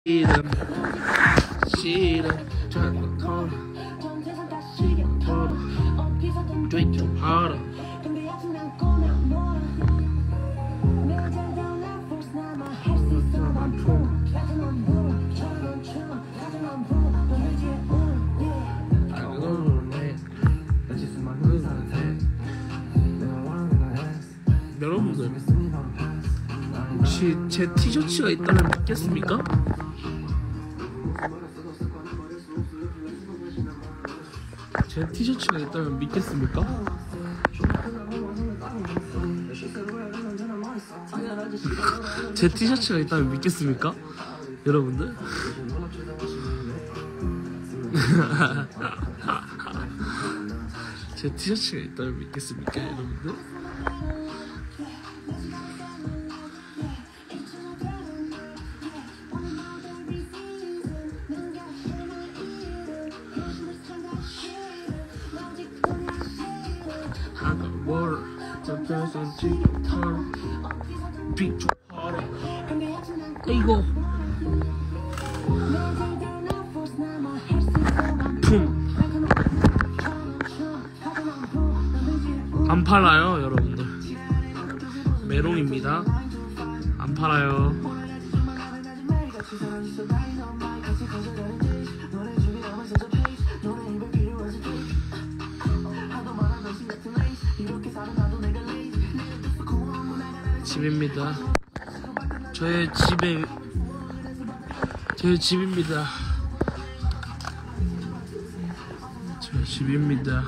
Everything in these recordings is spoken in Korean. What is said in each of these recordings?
Freedom, freedom, turn the corner, drink too harder. 여러분들 혹시 제 티셔츠가 있다면 믿겠습니까? 제 티셔츠가 있다면 믿겠습니까? 제 티셔츠가 있다면 믿겠습니까? 여러분들? 제 티셔츠가 있다면 믿겠습니까? 여러분들? I got water, sometimes I'm too hard, beat too hard. 이거 품 안 팔아요, 여러분들. 메롱입니다. 안 팔아요. 집입니다. 저의 집입니다. 저의 집입니다.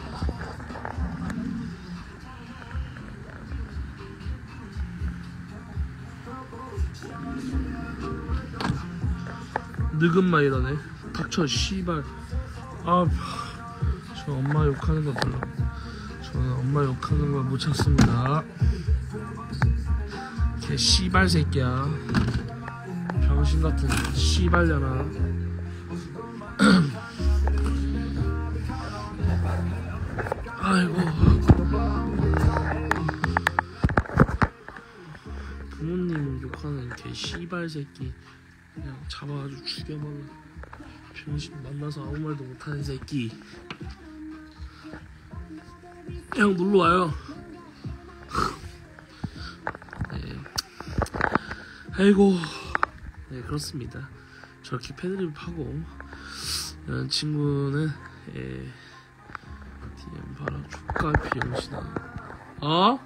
늙은마 이러네. 닥쳐 씨발. 아, 저 엄마 욕하는 거 별로. 저는 엄마 욕하는 걸 못 참습니다. 개 씨발 새끼야. 병신 같은 씨발려나. 아이고. 부모님 욕하는 개 씨발 새끼. 그냥 잡아가지고 죽여버려. 병신 만나서 아무 말도 못하는 새끼. 형 놀러와요. 네. 아이고. 네, 그렇습니다. 저렇게 패드립 하고 이런 친구는 DM 봐라. 족갈 병신아. 어?